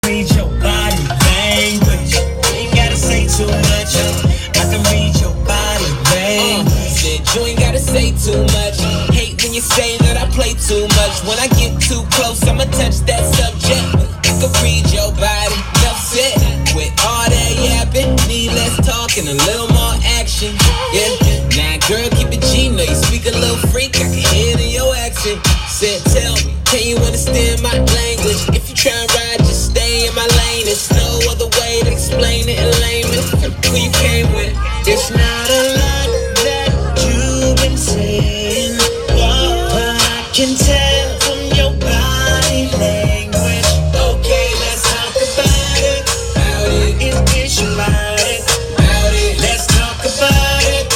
Read your body language. Ain't gotta say too much. I can read your body language. Said you ain't gotta say too much. Hate when you say that I play too much. When I get too close, I'ma touch that subject. I can read your body. Enough said. With all that yapping, need less talk and a little more action. Yeah. Now, girl, keep it G. Know you speak a little freak. I can hear it in your accent. Said, tell me, can you understand my language? If you try and ride, just stay in my lane. There's no other way to explain it in layman. Who you came with? It's not a lot that you've been saying, but I can tell from your body language. Okay, let's talk about it. If you mind it, let's talk about it.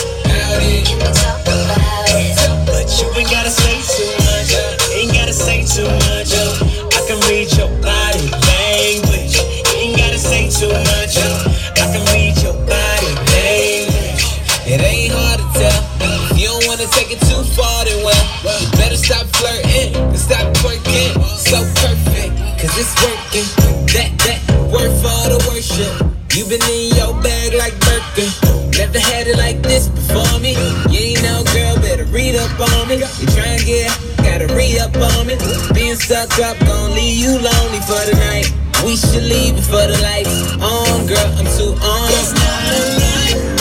But you ain't gotta say too much. Ain't gotta say too much. I can read your body language. Ain't gotta say too much. I can read your body language. It ain't hard to tell. If you don't wanna take it too far, then well, you better stop flirting and stop twerking. So perfect, cause it's working. That worth for the worship. You been in your bag like Birkin. Never had it like this before me. You ain't no girl, better read up on me. You tryna get, gotta read up on me. Being stuck up gon' leave you lonely for the night. We should leave before the lights on, girl, I'm too on. It's not a lie.